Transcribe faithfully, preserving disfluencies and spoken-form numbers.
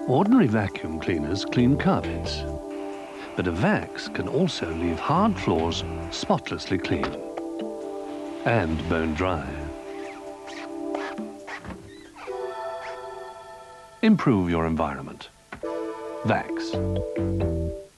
Ordinary vacuum cleaners clean carpets, but a Vax can also leave hard floors spotlessly clean and bone dry. Improve your environment. Vax.